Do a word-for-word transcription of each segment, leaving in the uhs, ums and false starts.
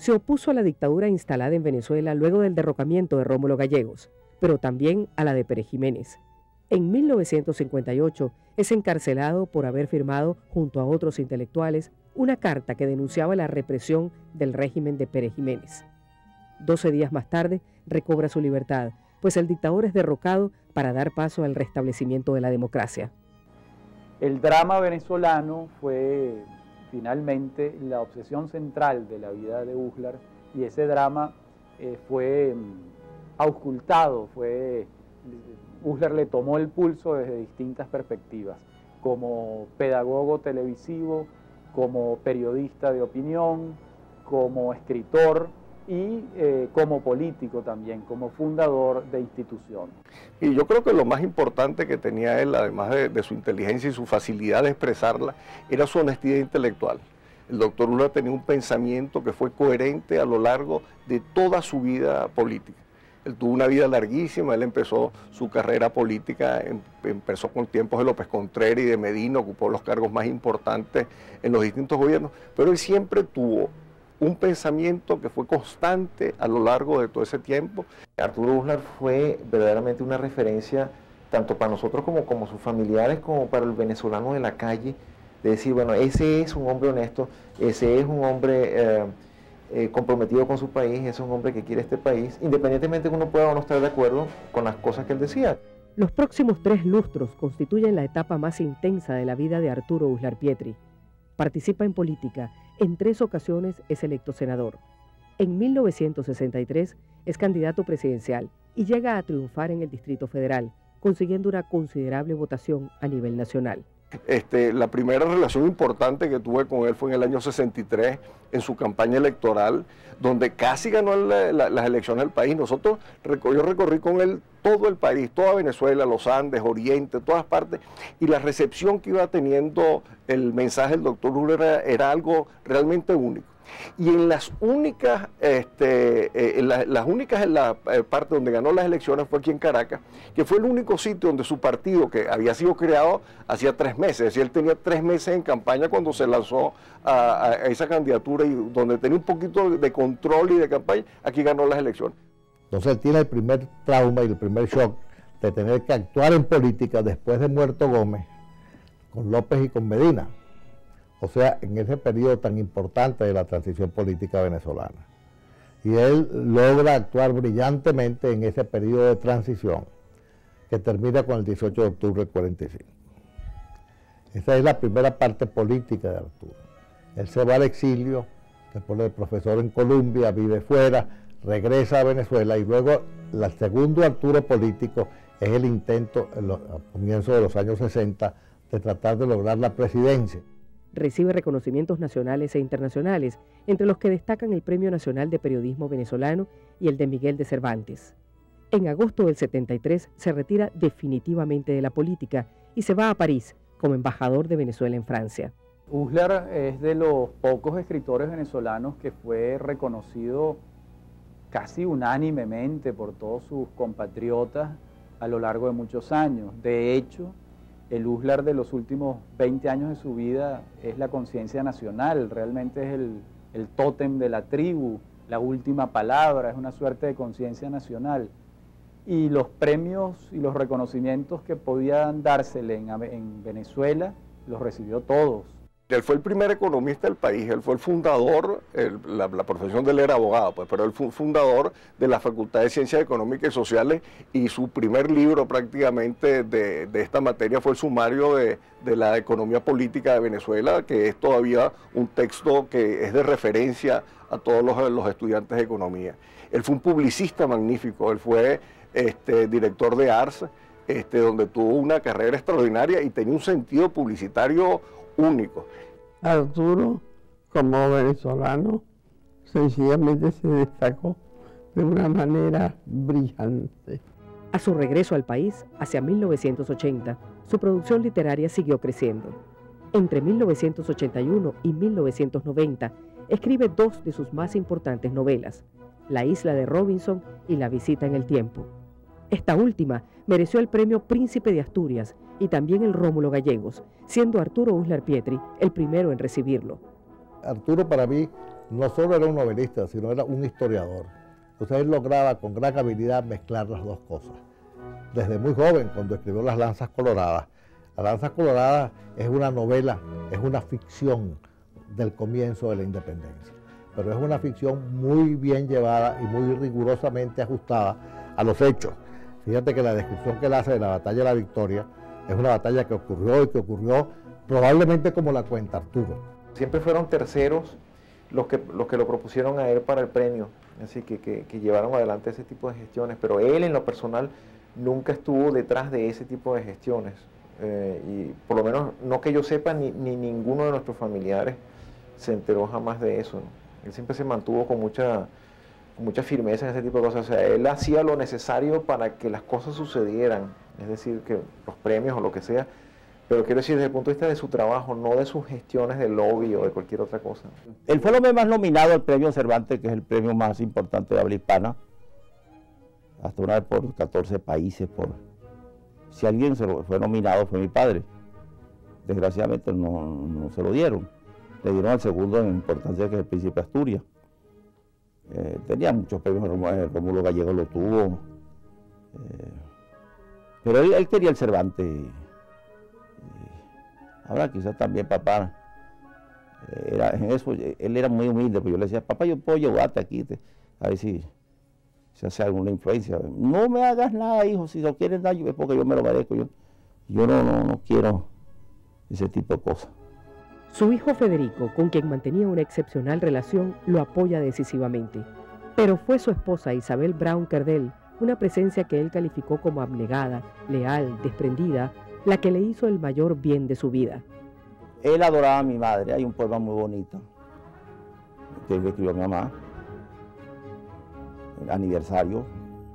se opuso a la dictadura instalada en Venezuela luego del derrocamiento de Rómulo Gallegos, pero también a la de Pérez Jiménez. En mil novecientos cincuenta y ocho es encarcelado por haber firmado, junto a otros intelectuales, una carta que denunciaba la represión del régimen de Pérez Jiménez. Doce días más tarde recobra su libertad, pues el dictador es derrocado para dar paso al restablecimiento de la democracia. El drama venezolano fue finalmente la obsesión central de la vida de Uslar, y ese drama eh, fue mm, auscultado, fue, Uslar le tomó el pulso desde distintas perspectivas, como pedagogo televisivo, como periodista de opinión, como escritor y eh, como político también, como fundador de instituciones. Y yo creo que lo más importante que tenía él, además de, de su inteligencia y su facilidad de expresarla, era su honestidad intelectual. El doctor Uslar tenía un pensamiento que fue coherente a lo largo de toda su vida política. Él tuvo una vida larguísima, él empezó su carrera política, em, empezó con tiempos de López Contreras y de Medina, ocupó los cargos más importantes en los distintos gobiernos, pero él siempre tuvo un pensamiento que fue constante a lo largo de todo ese tiempo. Arturo Uslar fue verdaderamente una referencia tanto para nosotros como, como sus familiares, como para el venezolano de la calle, de decir, bueno, ese es un hombre honesto, ese es un hombre eh, eh, comprometido con su país, ese es un hombre que quiere este país, independientemente que uno pueda o no estar de acuerdo con las cosas que él decía. Los próximos tres lustros constituyen la etapa más intensa de la vida de Arturo Uslar Pietri. Participa en política, en tres ocasiones es electo senador. En mil novecientos sesenta y tres es candidato presidencial y llega a triunfar en el Distrito Federal, consiguiendo una considerable votación a nivel nacional. Este, la primera relación importante que tuve con él fue en el año sesenta y tres, en su campaña electoral, donde casi ganó la, la, las elecciones del país. Nosotros, yo recorrí con él todo el país, toda Venezuela, los Andes, Oriente, todas partes, y la recepción que iba teniendo el mensaje del doctor Uslar era, era algo realmente único. Y en las únicas, este, eh, en la, las únicas en la eh, parte donde ganó las elecciones fue aquí en Caracas, que fue el único sitio donde su partido, que había sido creado hacía tres meses, es decir, él tenía tres meses en campaña cuando se lanzó a, a esa candidatura, y donde tenía un poquito de control y de campaña, aquí ganó las elecciones. Entonces él tiene el primer trauma y el primer shock de tener que actuar en política después de muerto Gómez, con López y con Medina. O sea, en ese periodo tan importante de la transición política venezolana. Y él logra actuar brillantemente en ese periodo de transición que termina con el dieciocho de octubre del cuarenta y cinco. Esa es la primera parte política de Arturo. Él se va al exilio, se pone de profesor en Colombia, vive fuera, regresa a Venezuela, y luego el segundo Arturo político es el intento, a comienzos de los años sesenta, de tratar de lograr la presidencia. Recibe reconocimientos nacionales e internacionales, entre los que destacan el Premio Nacional de Periodismo Venezolano y el de Miguel de Cervantes. En agosto del setenta y tres se retira definitivamente de la política y se va a París como embajador de Venezuela en Francia. Uslar es de los pocos escritores venezolanos que fue reconocido casi unánimemente por todos sus compatriotas a lo largo de muchos años. De hecho, el Uslar de los últimos veinte años de su vida es la conciencia nacional, realmente es el, el tótem de la tribu, la última palabra, es una suerte de conciencia nacional. Y los premios y los reconocimientos que podían dársele en, en Venezuela, los recibió todos. Él fue el primer economista del país, él fue el fundador, el, la, la profesión de él era abogado, pues, pero él fue fundador de la Facultad de Ciencias Económicas y Sociales, y su primer libro prácticamente de, de esta materia fue el sumario de, de la economía política de Venezuela, que es todavía un texto que es de referencia a todos los, los estudiantes de economía. Él fue un publicista magnífico, él fue este, director de ARS, este, donde tuvo una carrera extraordinaria y tenía un sentido publicitario único. Arturo, como venezolano, sencillamente se destacó de una manera brillante. A su regreso al país, hacia mil novecientos ochenta, su producción literaria siguió creciendo. Entre mil novecientos ochenta y uno y mil novecientos noventa, escribe dos de sus más importantes novelas, La isla de Robinson y La visita en el tiempo. Esta última mereció el premio Príncipe de Asturias y también el Rómulo Gallegos, siendo Arturo Uslar Pietri el primero en recibirlo. Arturo para mí no solo era un novelista, sino era un historiador. Entonces él lograba con gran habilidad mezclar las dos cosas. Desde muy joven, cuando escribió Las Lanzas Coloradas. Las Lanzas Coloradas es una novela, es una ficción del comienzo de la independencia, pero es una ficción muy bien llevada y muy rigurosamente ajustada a los hechos. Fíjate que la descripción que él hace de la batalla de la Victoria es una batalla que ocurrió y que ocurrió probablemente como la cuenta Arturo. Siempre fueron terceros los que, los que lo propusieron a él para el premio, así que, que, que llevaron adelante ese tipo de gestiones, pero él en lo personal nunca estuvo detrás de ese tipo de gestiones, eh, y por lo menos no que yo sepa, ni, ni ninguno de nuestros familiares se enteró jamás de eso, ¿no? Él siempre se mantuvo con mucha, con mucha firmeza en ese tipo de cosas, o sea, él hacía lo necesario para que las cosas sucedieran, es decir, que los premios o lo que sea, pero quiero decir desde el punto de vista de su trabajo, no de sus gestiones de lobby o de cualquier otra cosa. Él fue el hombre más nominado al premio Cervantes, que es el premio más importante de habla hispana, hasta una vez por catorce países. Por... Si alguien se lo, fue nominado fue mi padre. Desgraciadamente no, no se lo dieron. Le dieron al segundo en importancia, que es el Príncipe de Asturias. Eh, tenía muchos premios, Rómulo Gallego lo tuvo. Eh, pero él, él quería el Cervantes. Ahora quizás también papá, era, en eso, él era muy humilde, pues yo le decía, papá, yo puedo llevarte aquí, te, a ver si se hace alguna influencia. No me hagas nada, hijo, si no quieres nada, es porque yo me lo merezco, yo, yo no, no, no quiero ese tipo de cosas. Su hijo Federico, con quien mantenía una excepcional relación, lo apoya decisivamente. Pero fue su esposa Isabel Brown Cardell, una presencia que él calificó como abnegada, leal, desprendida, la que le hizo el mayor bien de su vida. Él adoraba a mi madre. Hay un poema muy bonito que le escribió a mi mamá, el aniversario.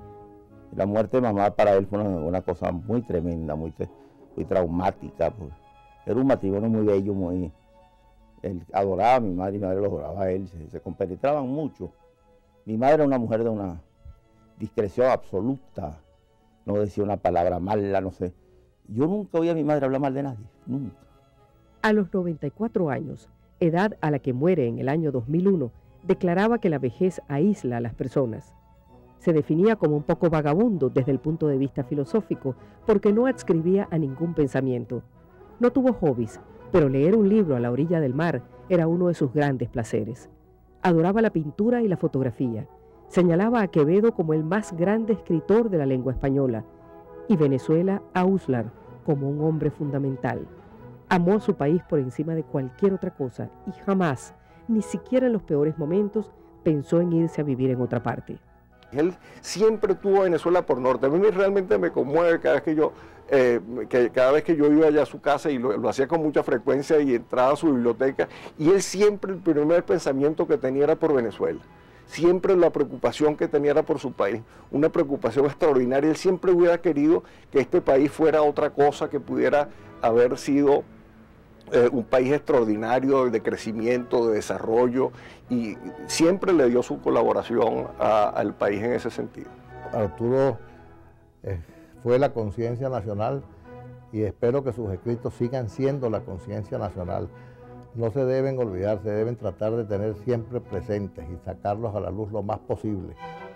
La muerte de mamá para él fue una, una cosa muy tremenda, muy, muy traumática. Pues. Era un matrimonio muy bello, muy... Él adoraba a mi madre y mi madre lo adoraba a él, se, se compenetraban mucho. Mi madre era una mujer de una discreción absoluta, no decía una palabra mala, no sé. Yo nunca oí a mi madre hablar mal de nadie, nunca. A los noventa y cuatro años, edad a la que muere en el año dos mil uno, declaraba que la vejez aísla a las personas. Se definía como un poco vagabundo desde el punto de vista filosófico, porque no adscribía a ningún pensamiento. No tuvo hobbies, pero leer un libro a la orilla del mar era uno de sus grandes placeres. Adoraba la pintura y la fotografía. Señalaba a Quevedo como el más grande escritor de la lengua española, y Venezuela a Uslar como un hombre fundamental. Amó a su país por encima de cualquier otra cosa y jamás, ni siquiera en los peores momentos, pensó en irse a vivir en otra parte. Él siempre tuvo a Venezuela por norte. A mí realmente me conmueve cada vez que yo, eh, que cada vez que yo iba allá a su casa, y lo, lo hacía con mucha frecuencia, y entraba a su biblioteca, y él siempre, el primer pensamiento que tenía era por Venezuela. Siempre la preocupación que tenía era por su país, una preocupación extraordinaria. Él siempre hubiera querido que este país fuera otra cosa, que pudiera haber sido eh, un país extraordinario de crecimiento, de desarrollo, y siempre le dio su colaboración a, al país en ese sentido. Arturo eh, fue la conciencia nacional, y espero que sus escritos sigan siendo la conciencia nacional. No se deben olvidar, se deben tratar de tener siempre presentes y sacarlos a la luz lo más posible.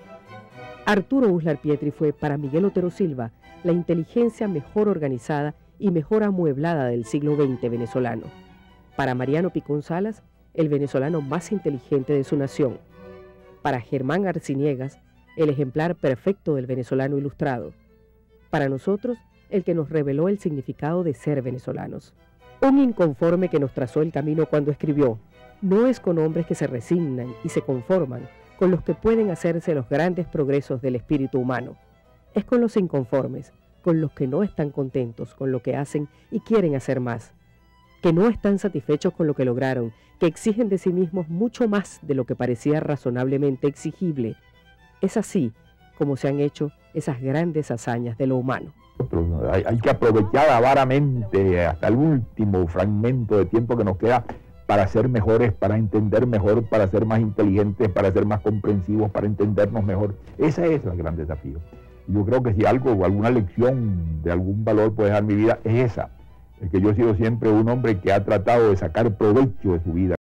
Arturo Uslar Pietri fue para Miguel Otero Silva la inteligencia mejor organizada y mejor amueblada del siglo veinte venezolano. Para Mariano Picón Salas, el venezolano más inteligente de su nación. Para Germán Arciniegas, el ejemplar perfecto del venezolano ilustrado. Para nosotros, el que nos reveló el significado de ser venezolanos. Un inconforme que nos trazó el camino cuando escribió: no es con hombres que se resignan y se conforman con los que pueden hacerse los grandes progresos del espíritu humano. Es con los inconformes, con los que no están contentos con lo que hacen y quieren hacer más, que no están satisfechos con lo que lograron, que exigen de sí mismos mucho más de lo que parecía razonablemente exigible. Es así como se han hecho esas grandes hazañas de lo humano. Hay, hay que aprovechar avaramente hasta el último fragmento de tiempo que nos queda para ser mejores, para entender mejor, para ser más inteligentes, para ser más comprensivos, para entendernos mejor. Ese es el gran desafío. Yo creo que si algo o alguna lección de algún valor puede dejar mi vida es esa, el que yo he sido siempre un hombre que ha tratado de sacar provecho de su vida.